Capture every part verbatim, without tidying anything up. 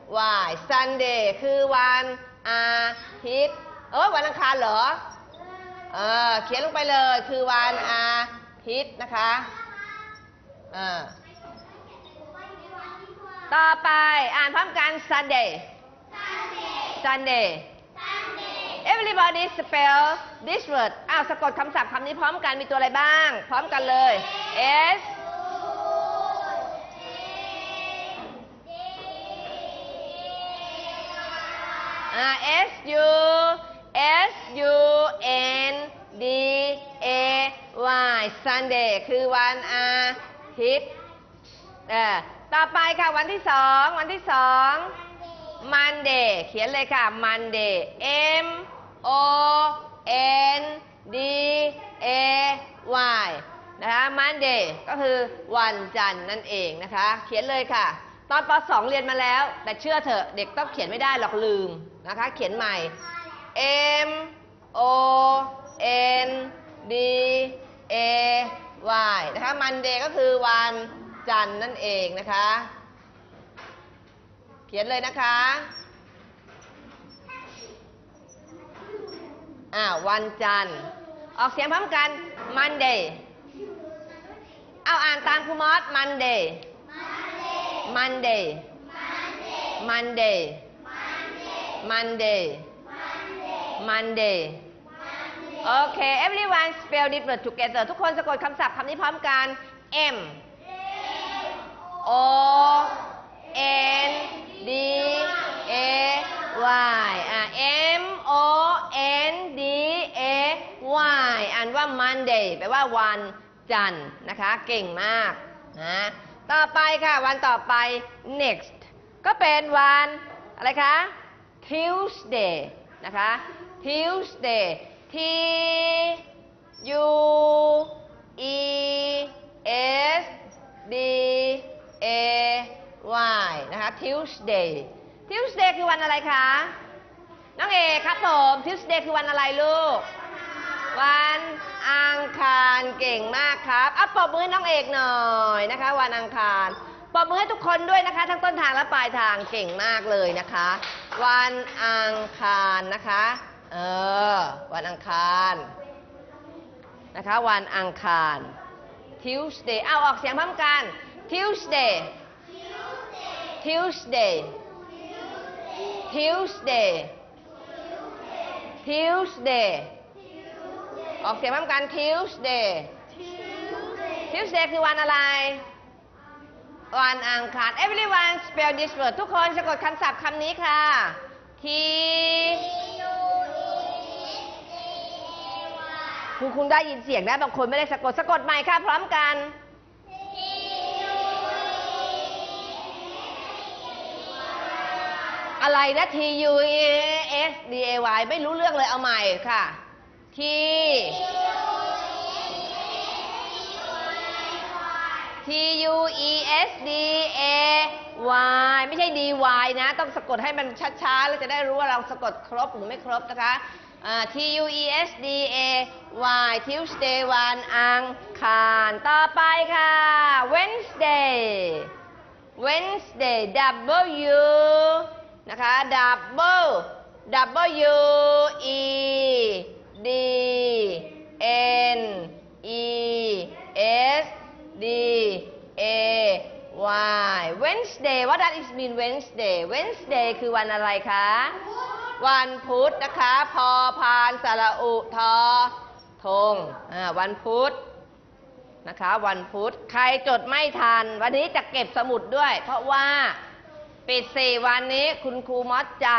y Sunday คือวันอาทิตย์เออวันอังคารเหรอเออเขียนลงไปเลยคือวันอาทิตย์นะคะเออต่อไปอ่านพร้อมกัน Sunday Sunday Everybody spell this word อ้าวสะกดคำศัพท์คำนี้พร้อมกันมีตัวอะไรบ้างพร้อมกันเลย S S U S U N D A Y Sunday คือวันอาทิตย์เออต่อไปค่ะวันที่สองวันที่สอง Monday เขียนเลยค่ะ Monday M O N D A Y นะคะ Monday ก็คือวันจันทร์นั่นเองนะคะเขียนเลยค่ะตอนป สอง เรียนมาแล้วแต่เชื่อเถอะเด็กต้องเขียนไม่ได้หรอกลืมนะคะเขียนใหม่ M O N D A Y นะคะ Monday ก็คือวันจันทร์นั่นเองนะคะเขียนเลยนะคะอ่าวันจันทร์ออกเสียงพร้อมกัน Monday เอาอ่านตามครูมอส Monday Monday Monday Monday Monday โอเค everyone spell this word together ทุกคนสะกดคำศัพท์คำนี้พร้อมกัน M O N D A Y อ่ะ M O N D A Y อ่านว่า Monday แปลว่าวันจันทร์นะคะเก่งมากนะต่อไปค่ะวันต่อไป next ก็เป็นวันอะไรคะ Tuesday นะคะ Tuesday T U E S D A Y นะคะ Tuesday Tuesday คือวันอะไรคะน้องเอครับผม Tuesday คือวันอะไรลูกวันอังคารเก่งมากครับอ่ะปรบมือน้องเอกหน่อยนะคะวันอังคารปรบมือให้ทุกคนด้วยนะคะทั้งต้นทางและปลายทางเก่งมากเลยนะคะวันอังคารนะคะเออวันอังคารนะคะวันอังคาร Tuesday เอาออกเสียงพร้อมกัน Tuesday Tuesday Tuesday Tuesday ออกเสียงพร้อมกัน Tuesday Tuesday คือวันอะไรวันอังคาร Everyone spell this word ทุกคนสะกดคำศัพท์คำนี้ค่ะ T คุณคุณได้ยินเสียงได้บางคนไม่ได้สะกดสะกดใหม่ค่ะพร้อมกันอะไรนะ T U S D A Y ไม่รู้เรื่องเลยเอาใหม่ค่ะ T T U E S D A Y ไม่ใช่ D Y นะต้องสะกดให้มันช้าๆแล้วจะได้รู้ว่าเราสะกดครบหรือไม่ครบนะคะ T U E S D A Y Tuesday วันอังคารต่อไปค่ะ Wednesday Wednesday W นะคะ double W E D N E S D A Y Wednesday What does it mean Wednesday Wednesday คือวันอะไรคะวันพุธนะคะพอพานสระอุทอธงอ่าวันพุธนะคะวันพุธใครจดไม่ทันวันนี้จะเก็บสมุดด้วยเพราะว่าปิดสี่วันนี้คุณครูมอสจะ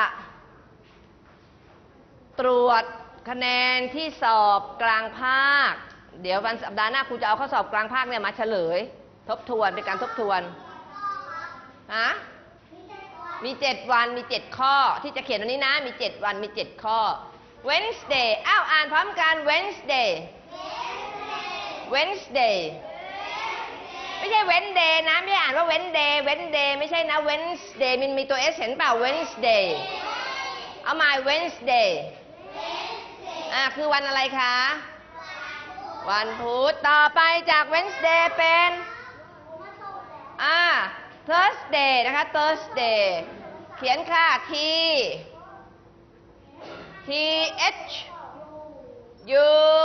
ตรวจคะแนนที่สอบกลางภาคเดี๋ยววันสัปดาห์หน้าครูจะเอาข้อสอบกลางภาคเนี่ยมาเฉลยทบทวนเป็นการทบทวนฮะมีเจ็ดวันมีเจ็ดข้อที่จะเขียนวันนี้นะมีเจ็ดวันมีเจ็ดข้อ Wednesday อ้าวอ่านพร้อมกัน Wednesday Wednesday ไม่ใช่ Wednesday นะไม่อ่านว่า Wednesday Wednesday ไม่ใช่นะ Wednesday มันมีตัว S เห็นเปล่า Wednesday เอามา Wednesday อ่าคือวันอะไรคะวันพุธต่อไปจาก Wednesday เป็นอ่า Thursday นะคะ Thursday T เขียนค่ะ T T H U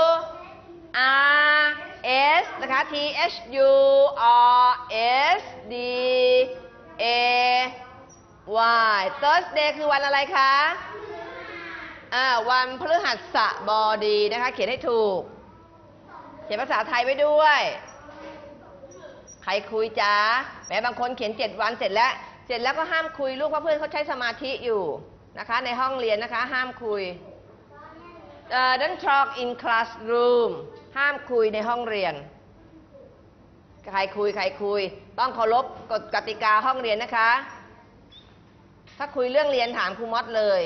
R S นะคะ T H U R S D A Y Thursday คือวันอะไรคะอ่าวันพฤหัสบดีนะคะเขียนให้ถูกเขียนภาษาไทยไว้ด้วยใครคุยจ้าแม้บางคนเขียนเจ็ดวันเสร็จแล้วเสร็จแล้วก็ห้ามคุยลูกเพราะเพื่อนเขาใช้สมาธิอยู่นะคะในห้องเรียนนะคะห้ามคุย uh, don't talk in classroom ห้ามคุยในห้องเรียนใครคุยใครคุยต้องเคารพกฎกติกาห้องเรียนนะคะถ้าคุยเรื่องเรียนถามครูมอสเลย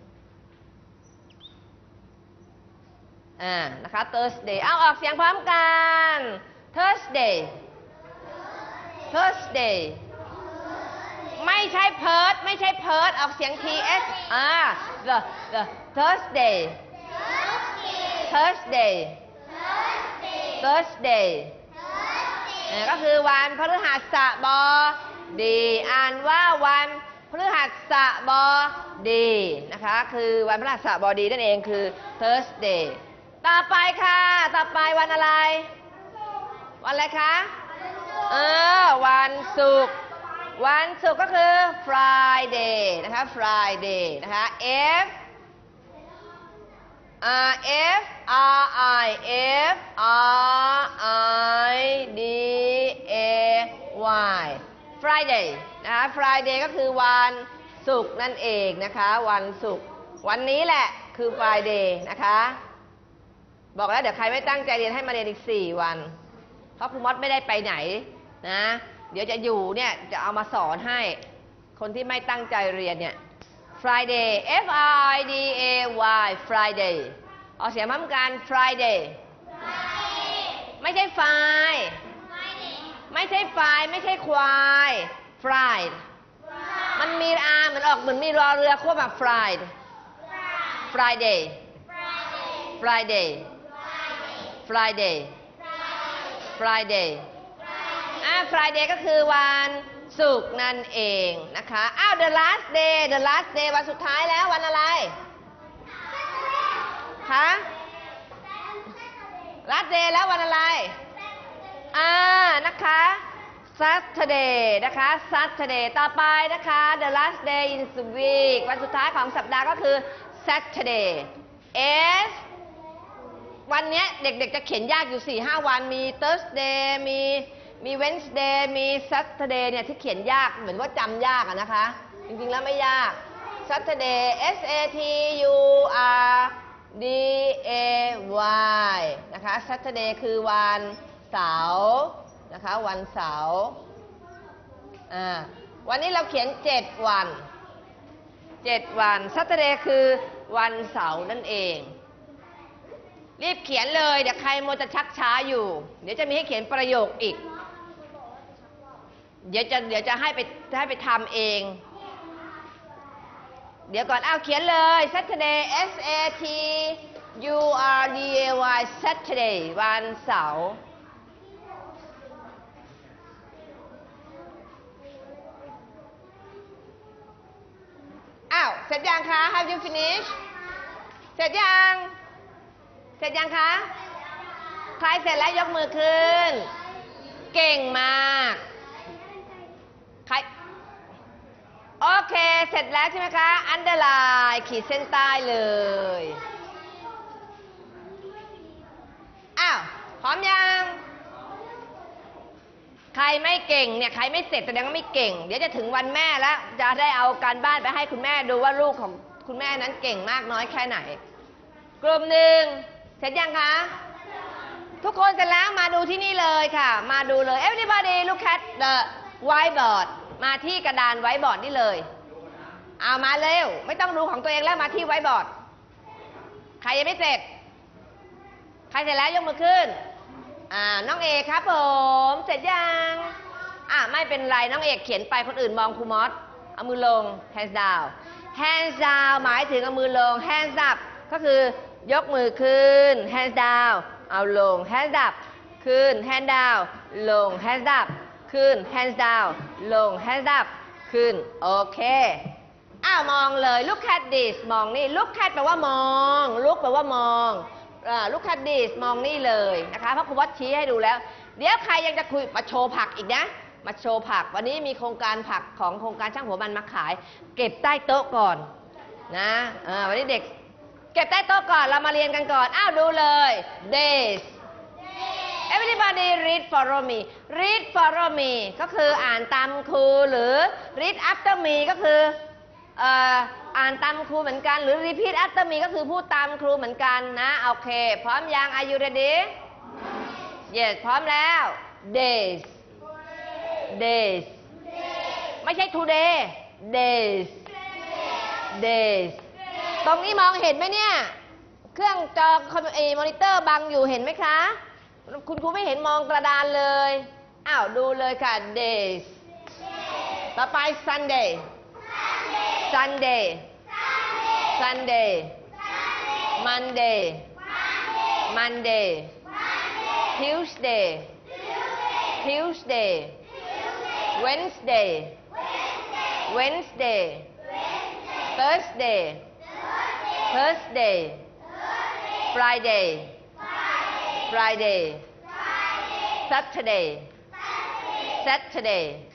อ่านะคะ Thursday เอาออกเสียงพร้อมกัน Thursday Thursday ไม่ใช่เพิร์ดไม่ใช่เพิร์ดออกเสียง T S อ่า the the Thursday Thursday Thursday ก็คือวันพฤหัสบดีอ่านว่าวันพฤหัสบดีนะคะคือวันพฤหัสบดีนั่นเองคือ Thursday ต่อไปค่ะต่อไปวันอะไรวันอะไรคะเออวันศุกร์วันศุกร์ก็คือ Friday นะคะ Friday นะคะ F R F R I F R I D A Y Friday นะคะ Friday ก็คือวันศุกร์นั่นเองนะคะวันศุกร์วันนี้แหละคือ Friday นะคะบอกแล้วเดี๋ยวใครไม่ตั้งใจเรียนให้มาเรียนอีกสี่วันเพราะครูมอสไม่ได้ไปไหนนะเดี๋ยวจะอยู่เนี่ยจะเอามาสอนให้คนที่ไม่ตั้งใจเรียนเนี่ย Friday F R I D A Y Friday เอาเสียงพร้อมกัน Friday ไม่ใช่ไฟไม่ใช่ไฟไม่ใช่ควาย Fried มันมีอาเหมือนออกเหมือนมีรอเรือควบแบบ Fried Friday Friday Friday Friday อ่า Friday ก็คือวันศุกร์นั่นเองนะคะอ้าว the last day the last day วันสุดท้ายแล้ววันอะไรคะ last day แล้ววันอะไรอ่านะคะ Saturday นะคะ Saturday ต่อไปนะคะ the last day in the week วันสุดท้ายของสัปดาห์ก็คือ Saturday S วันนี้เด็กๆจะเขียนยากอยู่ สี่ห้า วันมี Thursday มีมี Wednesday มี Saturday เนี่ยที่เขียนยากเหมือนว่าจำยากอะนะคะจริงๆแล้วไม่ยาก Saturday S A T U R D A Y นะคะ Saturday คือวันเสาร์นะคะวันเสาร์อ่าวันนี้เราเขียนเจ็ดวันเจ็ดวัน Saturday คือวันเสาร์นั่นเองรีบเขียนเลยเดี๋ยวใครโมจะชักช้าอยู่เดี๋ยวจะมีให้เขียนประโยคอีกเดี๋ยวจะเดี๋ยวจะให้ไปให้ไปทำเองเดี๋ยวก่อนเอาเขียนเลย Saturday S A T U R D A Y Saturday วันเสาร์อ้าวเสร็จยังคะ Have you finished เสร็จยังเสร็จยังคะใครเสร็จแล้วยกมือขึ้นเก่งมากใครโอเคเสร็จแล้วใช่ไหมคะอันเดอร์ไลน์ขีดเส้นใต้เลยอ้าวพร้อมยังใครไม่เก่งเนี่ยใครไม่เสร็จแสดงว่าไม่เก่งเดี๋ยวจะถึงวันแม่แล้วจะได้เอาการบ้านไปให้คุณแม่ดูว่าลูกของคุณแม่นั้นเก่งมากน้อยแค่ไหนกลุ่มหนึ่งเสร็จยังคะทุกคนเสร็จแล้วมาดูที่นี่เลยค่ะมาดูเลย everybody look at the whiteboard มาที่กระดานไวท์บอร์ดนี่เลยเอามาเร็วไม่ต้องดูของตัวเองแล้วมาที่ไวท์บอร์ดใครยังไม่เสร็จใครเสร็จแล้วยกมือขึ้นอ่าน้องเอกครับผมเสร็จยังอ่าไม่เป็นไรน้องเอกเขียนไปคนอื่นมองครูมอสเอามือลง hands down hands down หมายถึงเอามือลง hands up ก็คือยกมือขึ้น hands down เอาลง hands up ขึ้น hands down ลง hands up ขึ้น hands down ลง hands up ขึ้นโอเคอ้าวมองเลย look at this มองนี่ look at แปลว่ามอง look แปลว่ามองอ่า look at this มองนี่เลยนะคะเพราะครูวัดชี้ให้ดูแล้วเดี๋ยวใครยังจะคุยมาโชว์ผักอีกนะมาโชว์ผักวันนี้มีโครงการผักของโครงการช่างหัวมันมาขายเก็บใต้โต๊ะก่อนนะอ่าวันนี้เด็กเก็บใต้โต๊ะก่อนเรามาเรียนกันก่อนอ้าวดูเลย days everybody read follow me read follow me ก็คืออ่านตามครูหรือ read after me ก็คือเอ่ออ่านตามครูเหมือนกันหรือ repeat after me ก็คือพูดตามครูเหมือนกันนะโอเคพร้อมยัง are you ready yes พร้อมแล้ว days days ไม่ใช่ today days days ตรงนี้มองเห็นไหมเนี่ยเครื่องจอคอมเอมอนิเตอร์บังอยู่เห็นไหมคะคุณครูไม่เห็นมองกระดานเลยอ้าวดูเลยค่ะ days ต่อไป Sunday Sunday Sunday Monday Monday Tuesday Tuesday Wednesday Wednesday Thursday Thursday Friday Friday Saturday Saturday